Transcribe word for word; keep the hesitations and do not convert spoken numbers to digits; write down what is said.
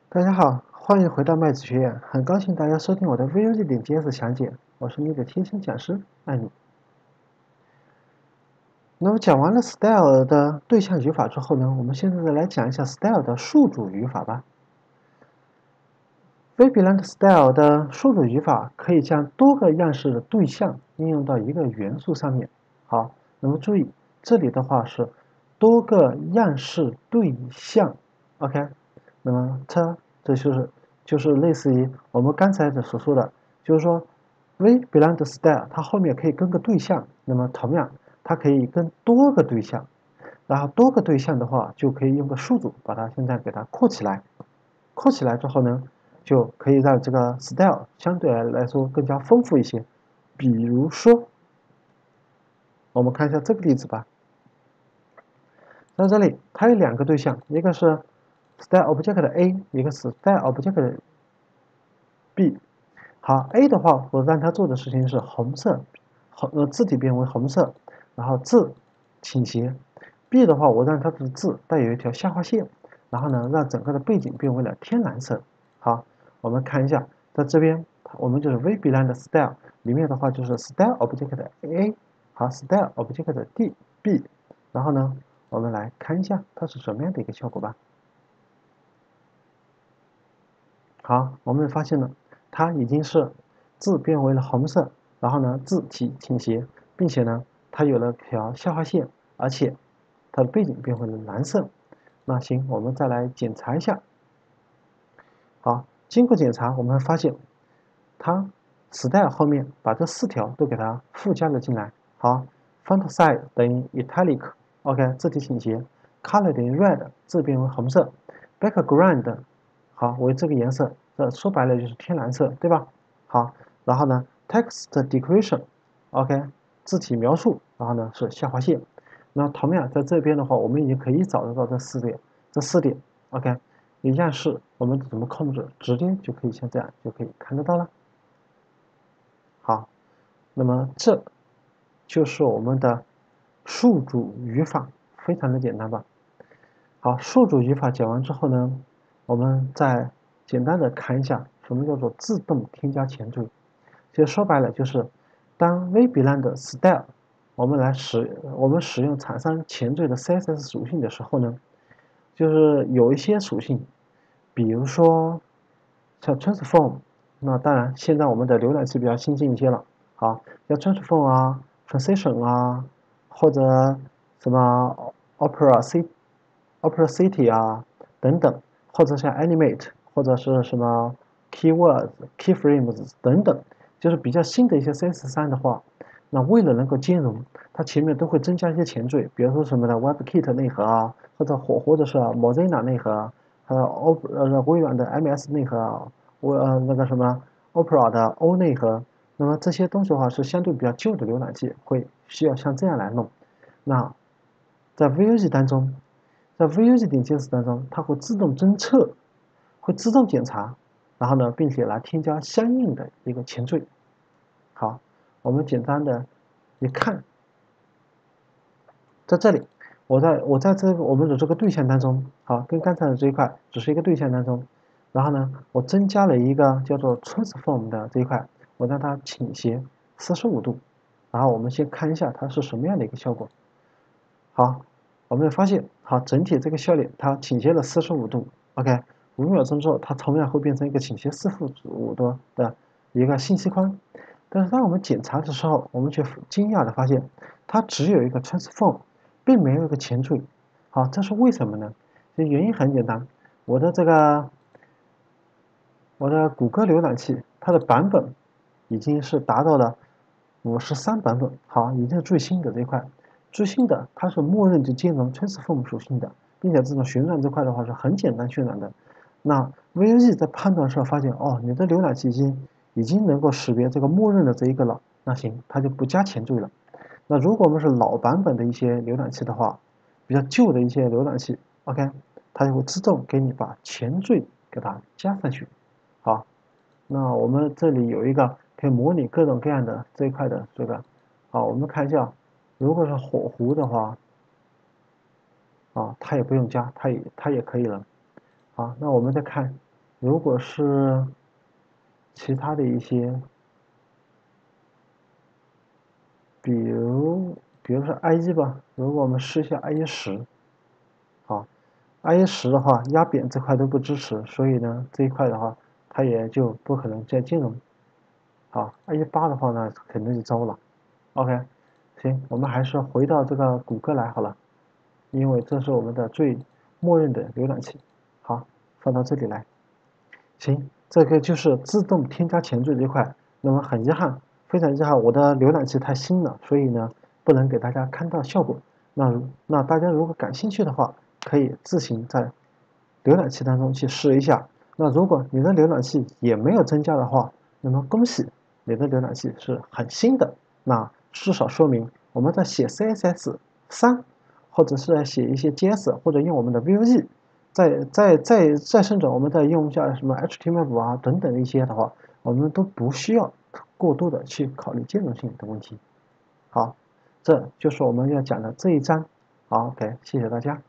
大家好，欢迎回到麦子学院，很高兴大家收听我的 V U G 点 J S 详解，我是你的贴心讲师艾米。那么讲完了 style 的对象语法之后呢，我们现在再来讲一下 style 的数组语法吧。VBeland style 的数组语法可以将多个样式的对象应用到一个元素上面。好，那么注意这里的话是多个样式对象 ，OK。那么它这就是就是类似于我们刚才的所说的，就是说 VBeland style 它后面可以跟个对象，那么同样它可以跟多个对象，然后多个对象的话就可以用个数组把它现在给它括起来，括起来之后呢，就可以让这个 style 相对来说更加丰富一些。比如说，我们看一下这个例子吧。在这里，它有两个对象，一个是 style object 的 A， 一个是 style object 的 B。好 ，A 的话，我让它做的事情是红色，红呃字体变为红色，然后字倾斜。B 的话，我让它的字带有一条下划线，然后呢，让整个的背景变为了天蓝色。好，我们看一下，在这边我们就是 VBeland style 里面的话就是 style object 的 A， 好 style object 的 D B， 然后呢，我们来看一下它是什么样的一个效果吧。好，我们发现了，它已经是字变为了红色，然后呢字体倾斜，并且呢它有了条下划线，而且它的背景变回了蓝色。那行，我们再来检查一下。好，经过检查，我们发现它 style 后面把这四条都给它附加了进来。好 ，font size 等于 italic，OK， 字体倾斜 ，color 等于 red， 字变为红色 ，background 好为这个颜色，这说白了就是天蓝色，对吧？好，然后呢 text decoration，OK， 字体描述，然后呢是下划线。那同样在这边的话，我们已经可以找得到这四点，这四点 OK， 样式我们怎么控制，直接就可以像这样就可以看得到了。好，那么这就是我们的数组语法，非常的简单吧？好，数组语法讲完之后呢，我们再简单的看一下什么叫做自动添加前缀。其实说白了就是，当 VBeland style 我们来使我们使用厂商前缀的 C S S 属性的时候呢，就是有一些属性，比如说像 transform， 那当然现在我们的浏览器比较新进一些了，好，像 transform 啊 transition 啊，或者什么 opera c opera city 啊等等，或者像 animate 或者是什么 keywords keyframes 等等，就是比较新的一些 C S S 三的话，那为了能够兼容，它前面都会增加一些前缀，比如说什么的 WebKit 内核啊，或者或或者是 Mozilla 内核啊，还有 O 呃微软的 M S 内核啊，我呃那个什么 Opera 的 O 内核，那么这些东西的话是相对比较旧的浏览器，会需要像这样来弄。那在 V U G 当中，在 V U G 点 J S 当中，它会自动侦测，会自动检查，然后呢，并且来添加相应的一个前缀。好，我们简单的一看，在这里，我在我在这个我们的这个对象当中，好，跟刚才的这一块只是一个对象当中，然后呢，我增加了一个叫做 transform 的这一块，我让它倾斜四十五度，然后我们先看一下它是什么样的一个效果。好，我们发现，好，整体这个笑脸它倾斜了四十五度 ，OK， 五秒钟之后，它同样会变成一个倾斜四十五度的一个信息框。但是当我们检查的时候，我们却惊讶的发现，它只有一个 transform， 并没有一个前缀。好，这是为什么呢？这原因很简单，我的这个我的谷歌浏览器它的版本已经是达到了五十三版本，好，已经是最新的这一块。最新的它是默认就兼容 transform 属性的，并且这种旋转这块的话是很简单渲染的。那 V U G 在判断时候发现，哦，你的浏览器已经已经能够识别这个默认的这一个了，那行，它就不加前缀了。那如果我们是老版本的一些浏览器的话，比较旧的一些浏览器 ，OK， 它就会自动给你把前缀给它加上去。好，那我们这里有一个可以模拟各种各样的这一块的这个，好，我们看一下，如果是火狐的话，啊，它也不用加，它也它也可以了。好，那我们再看如果是其他的一些，比如比如说 I E 吧，如果我们试一下 I E 十，好，I E 十的话，压扁这块都不支持，所以呢，这一块的话，它也就不可能再兼容。好，I E 八的话呢，肯定就糟了。OK，行，我们还是回到这个谷歌来好了，因为这是我们的最默认的浏览器。好，放到这里来。行，这个就是自动添加前缀这块。那么很遗憾，非常遗憾，我的浏览器太新了，所以呢，不能给大家看到效果。那那大家如果感兴趣的话，可以自行在浏览器当中去试一下。那如果你的浏览器也没有增加的话，那么恭喜，你的浏览器是很新的。那至少说明我们在写 C S S 三，或者是写一些 J S，或者用我们的 Vue。再再再再甚者，我们再用一下什么 H T M L 五啊等等的一些的话，我们都不需要过多的去考虑兼容性的问题。好，这就是我们要讲的这一章。好，OK，谢谢大家。